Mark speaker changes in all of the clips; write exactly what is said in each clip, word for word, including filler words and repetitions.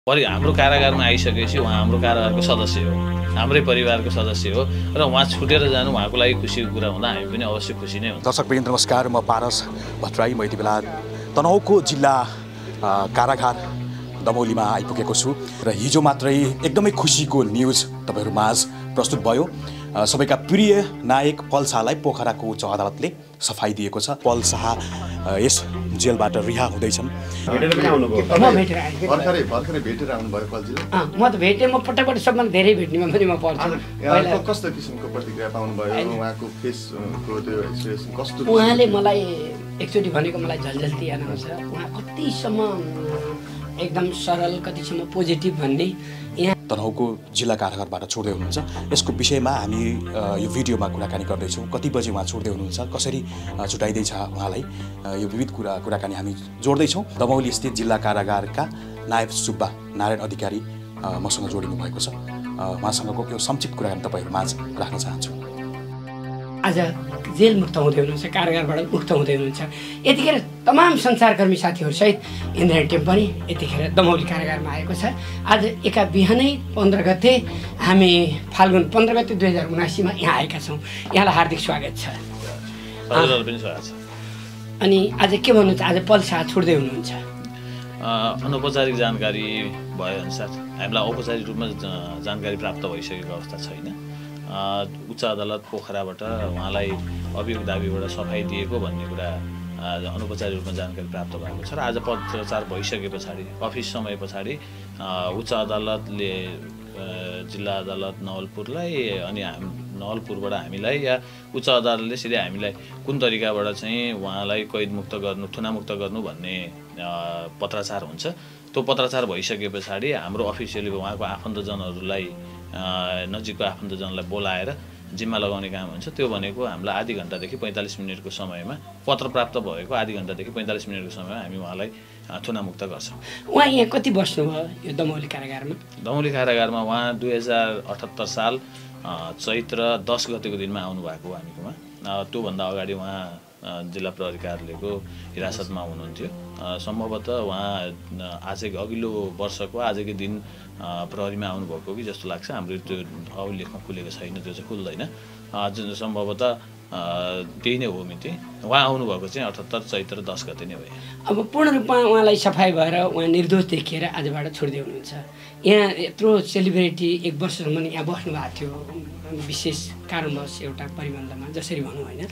Speaker 1: परि हाम्रो कारागारमा आइसकेपछि उहाँ हाम्रो कारागारको सदस्य हो, हाम्रै परिवारको सदस्य हो र उहाँ छुटेर जानु उहाँको लागि खुसीको कुरा हुँदा हामी पनि अवश्य खुसी नै हुन्छ।
Speaker 2: दर्शकवृन्द नमस्कार, म पारस भट्टराई। म यति बेला तनहुँको जिल्ला कारागार दमौलीमा आइपुगेको छु र हिजो मात्रै एकदमै खुसीको न्युज तपाईहरु माझ प्रस्तुत भयो। सबैका प्रिय नायक पल शाहलाई पोखराको उच्च अदालतले सफाई दिएको छ। पल शाह यस जेलबाट रिहा हुँदैछन्।
Speaker 3: भेटेर पनि आउनुभयो? म भेटेर आएँ। भर्खरै भर्खरै भेटेर आउनुभयो पलजीले? अँ, म त भेटेँ। म पटक पटक सबभन्दा धेरै भेट्नेमा पनि म पर्छु।
Speaker 4: पहिला कस्तो किसिमको प्रतिक्रिया पाउनुभयो? उहाँको फेसको त्यो एक्सप्रेसन कस्तो?
Speaker 3: उहाँले मलाई एकचोटि भनेको मलाई झलझल्ती याद आउँछ। उहाँ कतिसम्म एकदम सरल, कतिसम्म पोजिटिभ भन्ने। यहाँ
Speaker 2: तनहुँको जिल्ला कारागारबाट छोड्दै हुनुहुन्छ, यसको विषयमा हामी यो भिडियोमा कुराकानी गर्दैछौँ। कति बजे उहाँ छोड्दै हुनुहुन्छ, कसरी छुटाइँदैछ उहाँलाई, यो विविध कुरा कुराकानी हामी जोड्दैछौँ। दमौली स्थित जिल्ला कारागारका नायब सुब्बा नारायण अधिकारी मसँग जोडिनु भएको छ। उहाँसँगको यो संक्षिप्त कुराकानी तपाईँहरू माझ राख्न चाहन्छु।
Speaker 3: आज जेल मुक्त हुँदै हुनुहुन्छ, कारागारबाट मुक्त हुँदै हुनुहुन्छ। यतिखेर तमाम सञ्चारकर्मी साथीहरूसहित इन्द्रायणी टिम पनि यतिखेर दमौली कारागारमा आएको छ। आज एका बिहानै पन्ध्र गते हामी फाल्गुन पन्ध्र गते दुई हजार उनासीमा यहाँ आएका छौँ। यहाँलाई हार्दिक स्वागत छ। अनि आज के भन्नुहुन्छ? आज पल शाह छोड्दै हुनुहुन्छ।
Speaker 1: अनौपचारिक जानकारी भएअनुसार हामीलाई औपचारिक रूपमा जानकारी प्राप्त भइसकेको अवस्था छैन। उच्च अदालत पोखराबाट उहाँलाई अभियोग दाबीबाट सफाई दिएको भन्ने कुरा अनौपचारिक रूपमा जानकारी प्राप्त भएको छ र आज पत्रचार भइसके पछाडि अफिस समय पछाडि उच्च अदालतले जिल्ला अदालत नवलपुरलाई अनि नवलपुरबाट हामीलाई या उच्च अदालतले सिधै हामीलाई कुन तरिकाबाट चाहिँ उहाँलाई कैदमुक्त गर्नु, थुनामुक्त गर्नु भन्ने पत्राचार हुन्छ। त्यो पत्राचार भइसके पछाडि हाम्रो अफिसियली उहाँको आफन्तजनहरूलाई नजिकको आफन्तजनलाई बोलाएर जिम्मा लगाउने काम हुन्छ। त्यो भनेको हामीलाई आधी घन्टादेखि पैँतालिस मिनटको समयमा, पत्र प्राप्त भएको आधी घन्टादेखि पैँतालिस मिनटको समयमा हामी उहाँलाई थुनामुक्त गर्छौँ।
Speaker 3: उहाँ यहाँ कति बस्नुभयो यो दमौली कारागारमा?
Speaker 1: दमौली कारागारमा उहाँ दुई हजार अठहत्तर साल चैत्र दस गतेको दिनमा आउनुभएको हो हामीकोमा। त्योभन्दा अगाडि उहाँ जिल्ला प्रहरी कार्यालयको हिरासतमा हुनुहुन्थ्यो। सम्भवतः उहाँ आजको अघिल्लो वर्षको आजकै दिन प्रहरीमा आउनुभएको कि जस्तो लाग्छ। हाम्रो त्यो अभिलेखमा खुलेको छैन, त्यो चाहिँ खुल्दैन। जुन सम्भवतः त्यही नै हो मिति। उहाँ आउनुभएको चाहिँ अठहत्तर चैत्र दस गते नै भयो।
Speaker 3: अब पूर्ण रूपमा उहाँलाई सफाई भएर उहाँ निर्दोष देखिएर आजबाट छोड्दै हुनुहुन्छ। यहाँ यत्रो सेलिब्रेटी एक वर्षसम्म यहाँ बस्नु भएको थियो, विशेष कारणवश एउटा परिबन्धमा जसरी भनौँ होइन।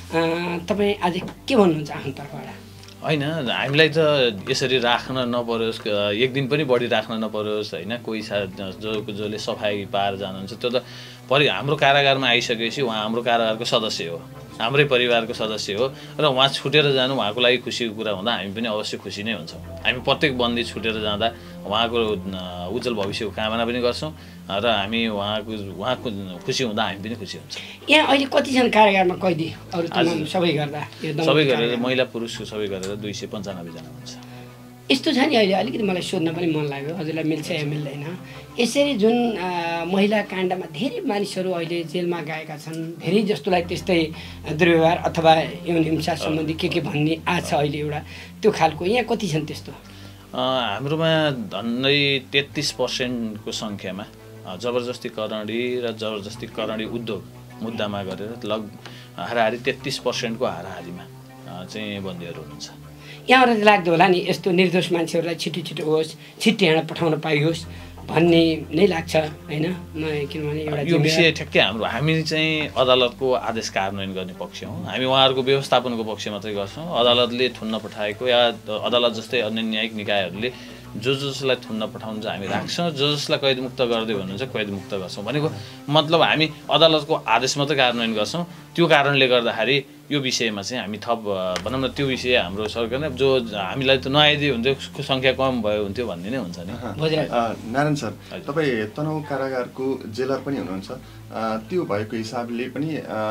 Speaker 3: तपाईँ आज के भन्नुहुन्छ आफ्नो तर्फबाट?
Speaker 1: होइन, हामीलाई त यसरी राख्न नपरोस्, एक दिन पनि बढी राख्न नपरोस् होइन। कोही सा जो जसले सफाई पाएर जानुहुन्छ त्यो त परि हाम्रो कारागारमा आइसकेपछि उहाँ हाम्रो कारागारको सदस्य हो, हाम्रै परिवारको सदस्य हो र उहाँ छुटेर जानु उहाँको लागि खुसीको कुरा हुँदा हामी पनि अवश्य खुसी नै हुन्छौँ। हामी प्रत्येक बन्दी छुटेर जाँदा उहाँको उज्जवल भविष्यको कामना पनि गर्छौँ र हामी उहाँको उहाँको खुसी हुँदा हामी पनि खुसी हुन्छौँ।
Speaker 3: यहाँ अहिले कतिजना कारागारमा कैदी अरू सबै गर्दा?
Speaker 1: सबै गरेर महिला पुरुषको सबै गरेर दुई सय पन्चानब्बेजना हुन्छ।
Speaker 3: यस्तो छ नि, अहिले अलिकति मलाई सोध्न पनि मन लाग्यो, हजुरलाई मिल्छ या मिल्दैन? यसरी जुन महिला काण्डमा धेरै मानिसहरू अहिले जेलमा गएका छन्, धेरै जस्तोलाई त्यस्तै दुर्व्यवहार अथवा यौन हिंसा सम्बन्धी के के भन्ने आछ अहिले एउटा, त्यो खालको यहाँ कति छन् त्यस्तो?
Speaker 1: हाम्रोमा झन्डै तेत्तिस पर्सेन्टको सङ्ख्यामा जबरजस्ती करणी र जबरजस्ती करणी उद्योग मुद्दामा गरेर लग हाराहारी तेत्तिस पर्सेन्टको हाराहारीमा चाहिँ बन्दीहरू हुनुहुन्छ।
Speaker 3: यहाँबाट लाग्दो होला नि यस्तो निर्दोष मान्छेहरूलाई छिटो छिटो होस्, छिट्टै यहाँ पठाउन पाइयोस् भन्ने नै लाग्छ होइन? किनभने एउटा
Speaker 1: यो विषय ठ्याक्कै हाम्रो हामी चाहिँ अदालतको आदेश कार्यान्वयन गर्ने पक्ष हौँ। हामी उहाँहरूको व्यवस्थापनको पक्ष मात्रै गर्छौँ। अदालतले थुन्न पठाएको या अदालत जस्तै अन्य न्यायिक निकायहरूले जो जसलाई थुन्न पठाउनु चाहिँ हामी राख्छौँ, जो जसलाई कैदमुक्त गर्दै हुनुहुन्छ कैदमुक्त गर्छौँ। भनेको मतलब हामी अदालतको आदेश मात्रै कार्यान्वयन गर्छौँ। त्यो कारणले गर्दाखेरि यो विषयमा चाहिँ हामी थप भनौँ न, त्यो विषय हाम्रो सरकारले जो हामीलाई त नआइदिए हुन्थ्यो, उसको सङ्ख्या कम भयो हुन्थ्यो भन्ने नै हुन्छ नि।
Speaker 4: नारायण सर, तपाईँ तनहुँ कारागारको जेलर पनि हुनुहुन्छ। त्यो भएको हिसाबले पनि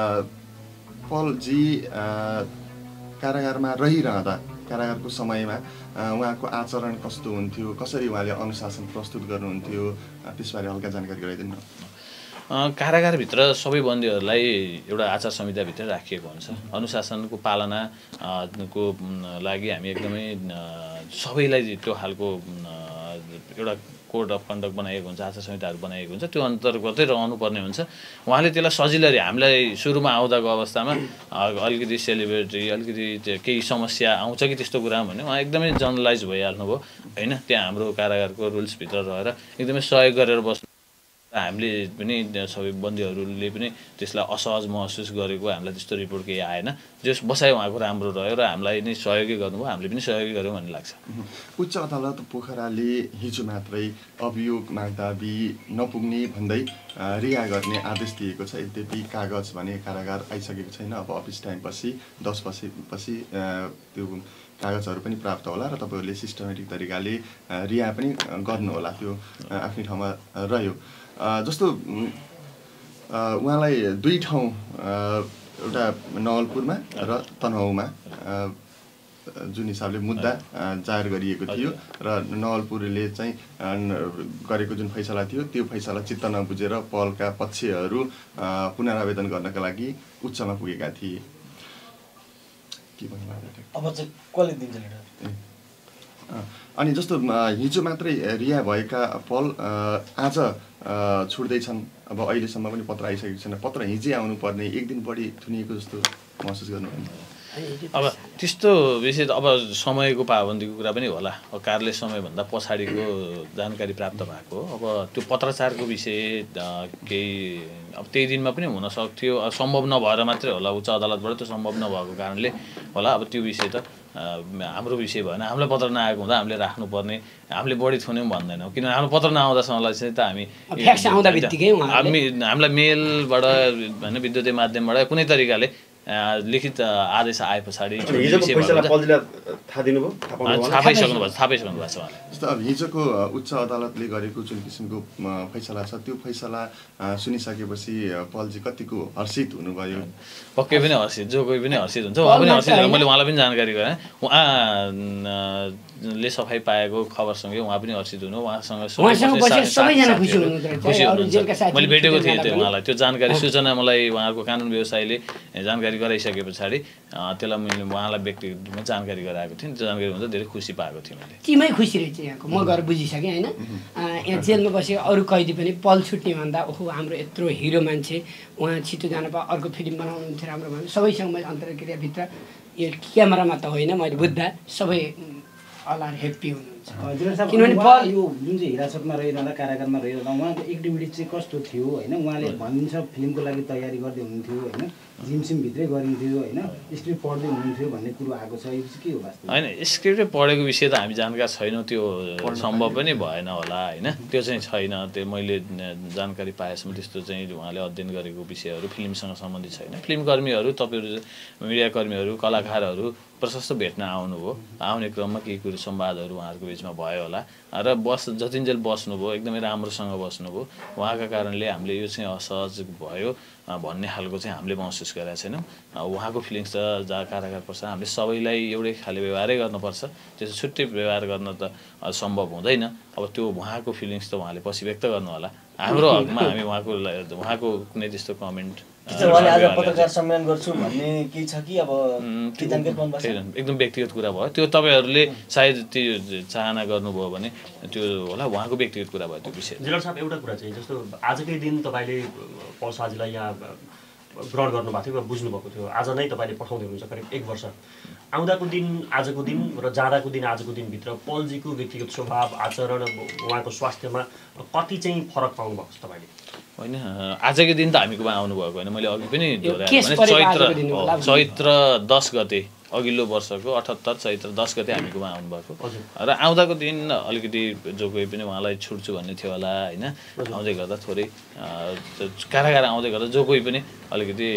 Speaker 4: पलजी कारागारमा रहिरहँदा कारागारको समयमा उहाँको आचरण कस्तो हुन्थ्यो, कसरी उहाँले अनुशासन प्रस्तुत गर्नुहुन्थ्यो, त्यसबारे हल्का जानकारी गराइदिनु न।
Speaker 1: कारागारभित्र सबै बन्दीहरूलाई एउटा आचार संहिताभित्र राखिएको हुन्छ। अनुशासनको पालनाको लागि हामी एकदमै सबैलाई त्यो खालको एउटा कोड अफ कन्डक्ट बनाइएको हुन्छ, आचार संहिताहरू बनाइएको हुन्छ, त्यो अन्तर्गतै रहनुपर्ने हुन्छ। उहाँले त्यसलाई सजिलरी हामीलाई सुरुमा आउँदाको अवस्थामा अलिकति सेलिब्रेटी अलिकति केही समस्या आउँछ कि त्यस्तो कुरामा भने उहाँ एकदमै जनरलाइज भइहाल्नुभयो होइन। त्यहाँ हाम्रो कारागारको रुल्सभित्र रहेर एकदमै सहयोग गरेर बस्नु, हामीले पनि सबै बन्दीहरूले पनि त्यसलाई असहज महसुस गरेको हामीलाई त्यस्तो रिपोर्ट केही आएन। जस बसाइ उहाँको राम्रो रह्यो र हामीलाई नै सहयोगी गर्नुभयो, हामीले पनि सहयोगी गऱ्यौँ भन्ने लाग्छ।
Speaker 4: उच्च अदालत पोखराले हिजो मात्रै अभियोग माग्दा बि नपुग्ने भन्दै रिहा गर्ने आदेश दिएको छ। यद्यपि कागज भने कारागार आइसकेको छैन, अब अफिस टाइम पछि दस पछि पछि त्यो कागजहरू पनि प्राप्त होला र तपाईँहरूले सिस्टमेटिक तरिकाले रिहा पनि गर्नुहोला, त्यो आफ्नै ठाउँमा रह्यो। जस्तो उहाँलाई दुई ठाउँ एउटा नवलपुरमा र तनहुँमा जुन हिसाबले मुद्दा जाहेर गरिएको थियो र नवलपुरले चाहिँ गरेको जुन फैसला थियो त्यो फैसला चित्त नबुझेर पलका पक्षहरू पुनरावेदन गर्नका लागि उच्चमा पुगेका थिए। के भन्नु
Speaker 5: अब चाहिँ कसले दिन्छ लेटर?
Speaker 4: अनि जस्तो हिजो मात्रै रिहा भएका पल आज छुट्दैछन्, अब अहिलेसम्म पनि पत्र आइसकेको छैन, पत्र हिजै आउनुपर्ने एक दिन बढी थुनिएको जस्तो महसुस गर्नुभयो?
Speaker 1: अब त्यस्तो विषय त अब समयको पाबन्दीको कुरा पनि होला। अब कार्यालय समयभन्दा पछाडिको जानकारी प्राप्त भएको, अब त्यो पत्रचारको विषय केही अब त्यही दिनमा पनि हुन सक्थ्यो, सम्भव नभएर मात्रै होला, उच्च अदालतबाट त्यो सम्भव नभएको कारणले होला। अब त्यो विषय त हाम्रो विषय भएन, हामीलाई पत्र नआएको हुँदा हामीले राख्नुपर्ने, हामीले बढी थुन्यौँ भन्दैनौँ, किनभने हाम्रो पत्र नआउँदासम्मलाई चाहिँ त हामी हामी हामीलाई मेलबाट होइन विद्युतीय माध्यमबाट कुनै तरिकाले लिखित आदेश आए पछाडि
Speaker 6: थाहा दिनुभयो,
Speaker 1: थाहा पाइसक्नु भएको थाहा पाइसक्नु भएको छ उहाँले।
Speaker 4: जस्तो अब हिजोको उच्च अदालतले गरेको जुन किसिमको फैसला छ त्यो फैसला सुनिसकेपछि पलजी कतिको हर्षित हुनुभयो?
Speaker 1: पक्कै पनि हर्षित, जो कोही पनि हर्षित हुन्छ, उहाँ पनि हर्षित हो। मैले उहाँलाई पनि जानकारी गरेँ, उहाँले सफाइ पाएको खबरसँगै उहाँ पनि हर्षित हुनु, उहाँसँग मैले भेटेको थिएँ त्यो उहाँलाई, त्यो जानकारी सूचना मलाई उहाँहरूको कानुन व्यवसायीले जानकारी गराइसके पछाडि त्यसलाई मैले उहाँलाई व्यक्तिगत रूपमा जानकारी गराएको थिएँ। त्यो जानकारी हुँदा धेरै खुसी पाएको थिएँ मैले।
Speaker 3: टिमै खुसी रहेछ यहाँको, म गएर बुझिसकेँ होइन। यहाँ जेलमा बसेको अरू कैदी पनि पल छुट्ने भन्दा ओहो हाम्रो यत्रो हिरो मान्छे उहाँ छिटो जानु पायो, अर्को फिल्म बनाउनुहुन्छ राम्रो भयो, सबैसँग मैले अन्तर्क्रियाभित्र यो क्यामेरामा त होइन मैले बुझ्दा सबै अलार हेप्पी हुनुहुन्छ।
Speaker 5: किनभने पल यो जुन चाहिँ हिरासतमा रहिरहँदा कारागारमा रहिरहँदा उहाँको एक्टिभिटी चाहिँ कस्तो थियो होइन? उहाँले भनिन्छ फिल्मको लागि तयारी गर्दै हुनुहुन्थ्यो होइन, जिमसिमभित्रै गरिन्थ्यो होइन, स्क्रिप्ट पढ्दै हुनुहुन्थ्यो भन्ने कुरो आएको छ, यो चाहिँ के हो वास्तव?
Speaker 1: होइन, स्क्रिप्टै पढेको विषय त हामी जानकार छैनौँ, त्यो सम्भव पनि भएन होला होइन, त्यो चाहिँ छैन। त्यो मैले जानकारी पाएसम्म त्यस्तो चाहिँ उहाँले अध्ययन गरेको विषयहरू फिल्मसँग सम्बन्धित छैन। फिल्मकर्मीहरू, तपाईँहरू मिडियाकर्मीहरू, कलाकारहरू प्रशस्त भेट्न आउनुभयो, आउने क्रममा केही कुरो संवादहरू उहाँहरूको बिचमा भयो होला र बस जतिन्जेल बस्नुभयो, एकदमै राम्रोसँग बस्नुभयो, उहाँका कारणले हामीले यो चाहिँ असहज भयो भन्ने खालको चाहिँ हामीले महसुस गरेका छैनौँ। उहाँको फिलिङ्स त जहाँ कारागार पर्छ हामीले सबैलाई एउटै खाले व्यवहारै गर्नुपर्छ, त्यसो छुट्टै व्यवहार गर्न त सम्भव हुँदैन। अब त्यो उहाँको फिलिङ्स त उहाँले पछि व्यक्त गर्नु होला, हाम्रो हकमा हामी उहाँको उहाँको कुनै त्यस्तो कमेन्ट
Speaker 5: पत्रकार सम्मेलन गर्छु भन्ने केही छ कि अब
Speaker 1: एकदम व्यक्तिगत कुरा भयो त्यो। तपाईँहरूले सायद त्यो चाहना गर्नुभयो भने त्यो होला, उहाँको व्यक्तिगत कुरा भयो त्यो विषय।
Speaker 6: जिल्ला साहब एउटा कुरा चाहिँ जस्तो आजकै दिन तपाईँले पल शाहजीलाई यहाँ ग्रहण गर्नुभएको थियो, बुझ्नुभएको थियो, आज नै तपाईँले पठाउँदै हुनुहुन्छ करिब एक वर्ष। आउँदाको दिन आजको दिन र जाँदाको दिन आजको दिनभित्र पलजीको व्यक्तिगत स्वभाव आचरण उहाँको स्वास्थ्यमा कति चाहिँ फरक पाउनुभएको छ तपाईँले?
Speaker 1: होइन, आजको दिन त हामीकोमा आउनुभएको होइन, मैले अघि पनि चैत्र चैत्र दस गते अघिल्लो वर्षको अठहत्तर चैत्र दस गते हामीकोमा आउनुभएको र आउँदाको दिन अलिकति जो कोही पनि उहाँलाई छुट्छु भन्ने थियो होला होइन, आउँदै गर्दा थोरै कारागार आउँदै गर्दा जो कोही पनि अलिकति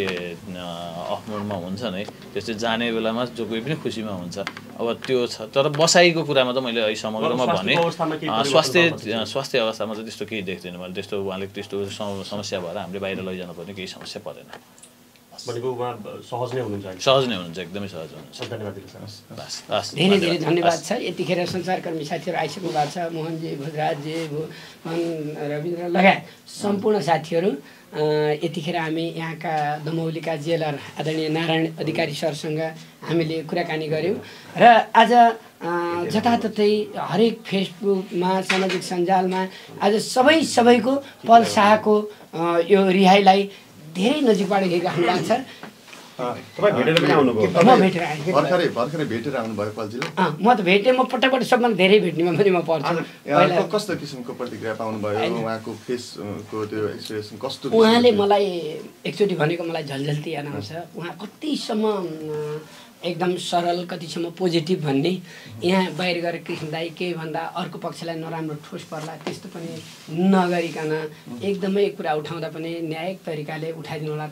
Speaker 1: अफ मुडमा हुन्छ नै, त्यस्तै जाने बेलामा जो कोही पनि खुसीमा हुन्छ। अब त्यो छ, तर बसाइको कुरामा त मैले अहिले समग्रमा भने स्वास्थ्य स्वास्थ्य अवस्थामा चाहिँ त्यस्तो केही देख्दैन मैले, त्यस्तो उहाँले त्यस्तो समस्या भएर हामीले बाहिर लैजानु पर्ने केही समस्या परेन।
Speaker 6: भनेको उहाँ सहज नै हुनुहुन्छ अहिले।
Speaker 1: सहज नै हुनुहुन्छ, एकदमै सहज हुनुहुन्छ।
Speaker 6: धन्यवाद दिनु सर।
Speaker 1: बस बस
Speaker 3: धेरै धेरै धन्यवाद छ। यतिखेर सञ्चारकर्मी साथीहरू आइसक्नु भएको छ, मोहनजी, भोजराजजी, मोहन, रविन्द्र लगायत सम्पूर्ण साथीहरू। यतिखेर हामी यहाँका दमौलीका जेलर आदरणीय नारायण अधिकारी सरसँग हामीले कुराकानी गऱ्यौँ र आज जताततै हरेक फेसबुकमा, सामाजिक सञ्जालमा आज सबै सबैको पल शाहको यो रिहाईलाई धेरै नजिकबाट हेरिराख्नु भएको छ।
Speaker 6: तपाईँ भेटेर पनि आउनुभयो?
Speaker 3: म भेटेर आएँ।
Speaker 4: भर्खरै भर्खरै भेटेर आउनुभयो पल्जीलाई?
Speaker 3: अँ म त भेटेँ, म पटकपटक सबभन्दा धेरै भेट्नेमा पनि म पर्छु।
Speaker 4: आज कस्तो किसिमको प्रतिक्रिया पाउनुभयो? उहाँको फेसको त्यो एक्सप्रेसन कस्तो?
Speaker 3: उहाँले मलाई एकचोटि भनेको मलाई झल्झल्ती याद आउँछ। उहाँ कतिसम्म एकदम सरल, कतिसम्म पोजिटिभ भन्ने, यहाँ बाहिर गएर कृष्ण दाई केही भन्दा अर्को पक्षलाई नराम्रो ठोस पर्ला त्यस्तो पनि नगरिकन एकदमै कुरा उठाउँदा पनि न्यायिक तरिकाले उठाइदिनु होला।